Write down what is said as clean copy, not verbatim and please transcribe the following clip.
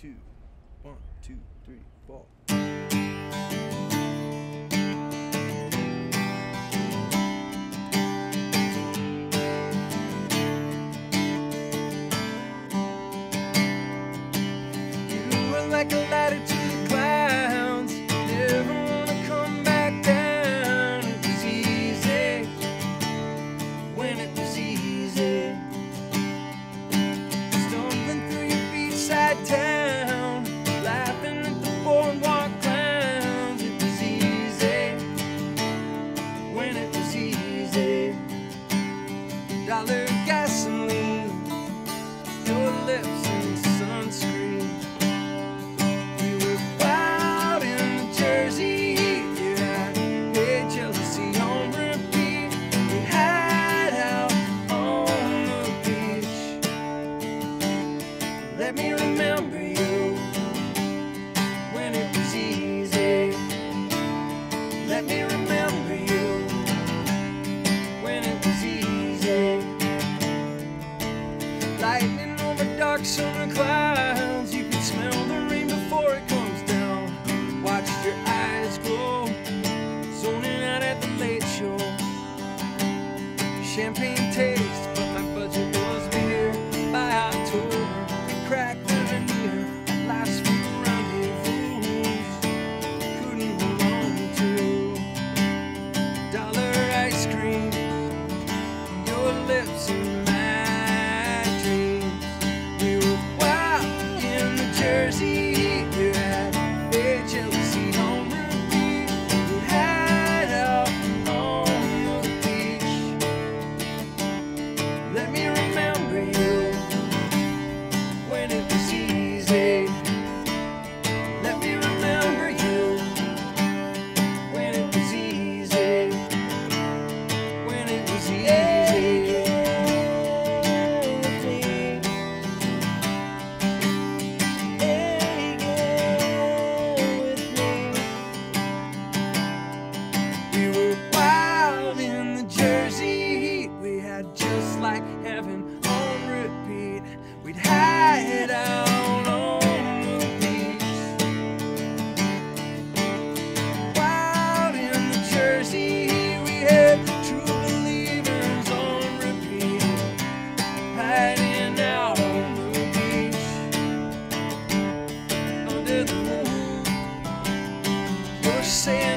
2. 1, 2, 3, 4. Like a ladder to the clouds, never wanna come back down. It was easy when it was easy, stumbling through your beachside town, laughing at the boardwalk clowns. It was easy when it was easy. Dollar gasoline, your lips and sunscreen. Let me remember you when it was easy. Let me remember you when it was easy. Lightning over dark summer clouds, you can smell the rain before it comes down. Watch your eyes glow, zoning out at the late show. Champagne taste, but my budget was beer. By October, crack the veneer, life's full of rendezvous. Couldn't hold on to dollar ice cream, your lips and my dreams. We were wild in the Jersey heat. We had a jealousy on repeat. We had out on the beach. Let me remember you when it was easy. Let me remember you when it was easy. When it was easy. Hey, go with me. We were wild in the Jersey heat. We had just like heaven on repeat. We'd hide out on the beach. Wild in the Jersey heat. We had true believers on repeat. Hiding out on the beach under the moon. You're saying